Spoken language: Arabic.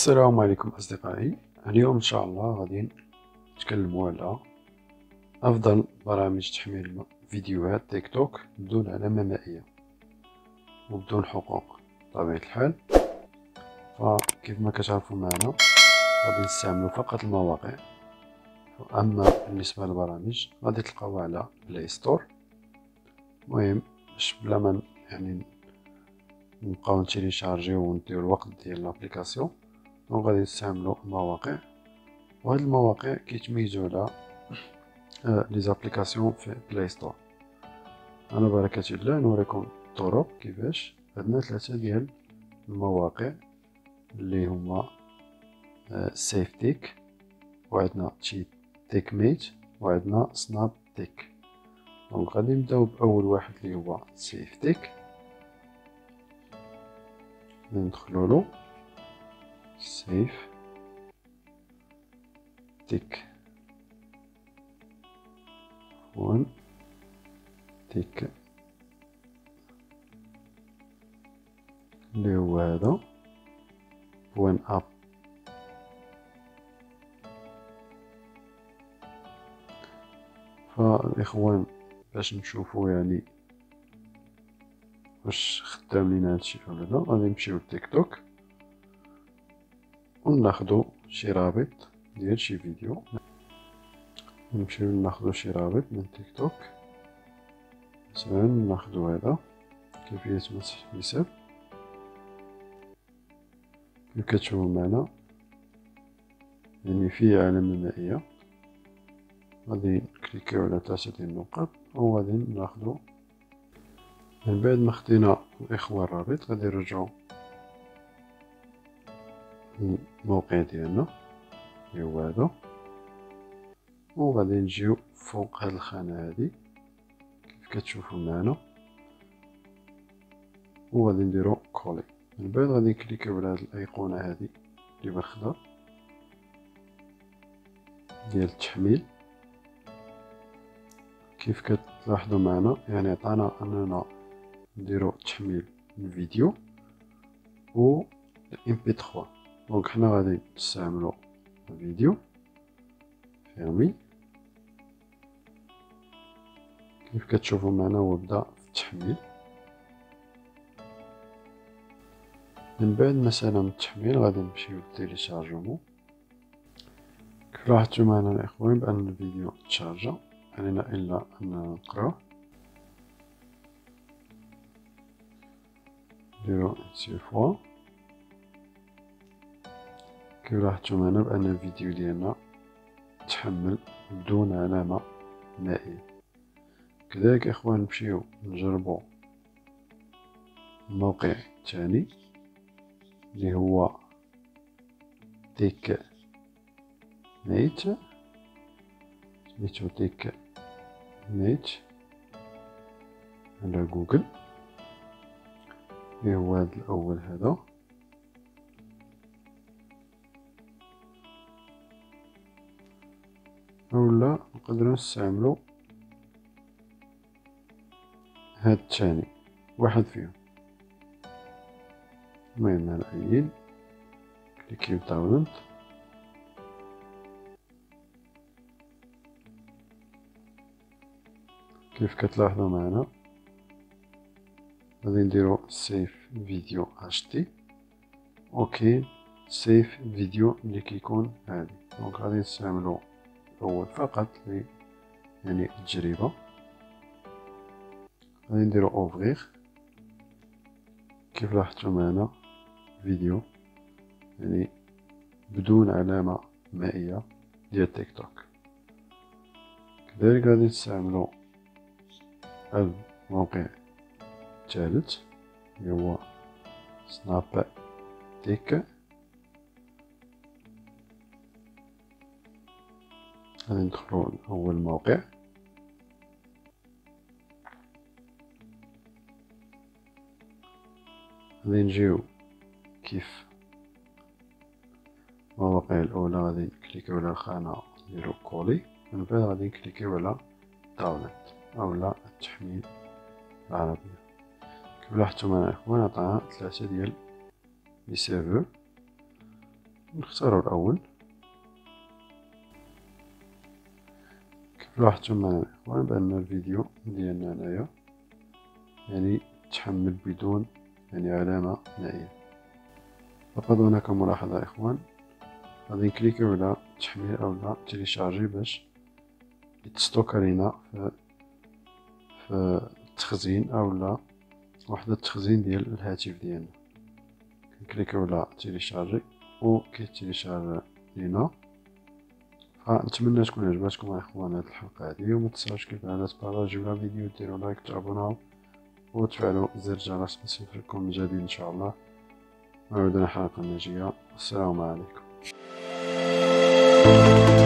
السلام عليكم أصدقائي. اليوم إن شاء الله غادي نتكلموا على أفضل برامج تحميل فيديوهات تيك توك بدون علامة مائية وبدون حقوق بطبيعة الحال. فكيف ما كتعرفوا معنا غادي نستعملوا فقط المواقع، أما بالنسبة للبرامج غادي تلقاوها على بلاي ستور. المهم باش بلا ما نبقاو نتيليشارجيو ونديو الوقت ديال لابليكاسيون، غادي نستعملوا المواقع، وهاد المواقع كيتميزوا على لي زابليكاسيون في بلاي ستور. على بركة الله نوريكم الطرق كيفاش. عندنا 3 ديال المواقع اللي هما سيف تيك، وعندنا تيك ميت، وعندنا سناب تيك. دونك غادي نبداو باول واحد اللي هو سيف تيك. ندخلوا له سيف تيك وان تيك اللي هو هذا بوان اب. فالاخوان باش نشوفوا واش خدام لينا هادشي ولا لا، غادي نمشيو لتيك توك وناخدو شي رابط ديال شي فيديو. نمشيو ناخدو شي رابط من تيك توك، مثلا ناخدو هذا كيفية مسح حساب. كيف كتشوفو معنا فيه علامة مائية، غادي نكليكيو على 3 ديال النقط وغادي ناخدو. من بعد ما خدينا الاخوة الرابط غادي نرجعو الموقع ديالنا اللي هو هذا، وغادي نجيو فوق هاد الخانة هادي كيف كتشوفو معنا، وغادي نديرو كولي. من بعد غادي نكليكيو على هاد الايقونة هادي اللي بالخضر ديال التحميل. كيف كتلاحظوا معنا عطانا اننا نديرو تحميل الفيديو و MP3. دونك حنا غادي نستعملو الفيديو فيرمي. كيف كتشوفوا معنا هو بدا في التحميل. من بعد ما سالم التحميل غادي نمشيو للتيليشارجمون. كيف لاحظتوا معنا الاخوان بان الفيديو تشارجا، علينا الا اننا نقراه. نديرو سي فوا. كيف لاحظتوا معنا بان الفيديو ديالنا تحمل بدون علامة مائية. كذلك اخوان نمشيو نجربو الموقع الثاني اللي هو تيك ميت. سميتو تيك ميت على جوجل، اللي هو هذا الاول هذا. اولا نقدرو نستعملو هاد الثاني واحد فيهم. المهم على اي كليكيو داونلود. كيف كتلاحظوا معنا غادي نديرو سيف فيديو اشتي، اوكي سيف فيديو اللي كيكون هادي. دونك غادي نستعملو الاول فقط التجربة. غادي نديرو اوفغيغ. كيف لاحظتوا معنا فيديو بدون علامة مائية ديال تيك توك. كذلك غادي نستعملو الموقع الثالث اللي هو سناب تيك. غادي ندخلو لأول موقع. غادي نجيو كيف المواقع الأولى، غادي نكليكيو على الخانة نديرو كولي. من بعد غادي نكليكيو على داونلود أولا التحميل العربي. كيف لاحظتوا معنا اخوان عطانا 3 ديال لي سيرفور. نختاروا الأول. كيف لاحظتم معنا الإخوان بأن الفيديو ديالنا هنايا يعني تحمل بدون يعني علامة نهائية. فقط هناك ملاحظة إخوان، غادي نكليكيو على تحميل أولا تيليشارجي باش يتستوكا لينا في التخزين أولا وحدة التخزين ديال الهاتف ديالنا. كنكليكيو على تيليشارجي و كيتيليشارج لينا. فنتمنى تكون عجباتكم اخوان هاد الحلقة هادي، وما تنساوش كيف العادة تبارطاجيو لا فيديو، ديروا لايك، تعابوناو وتفعلوا زر الجرس باش يوصلكم الجديد ان شاء الله. موعدنا حلقة ناجية، والسلام عليكم.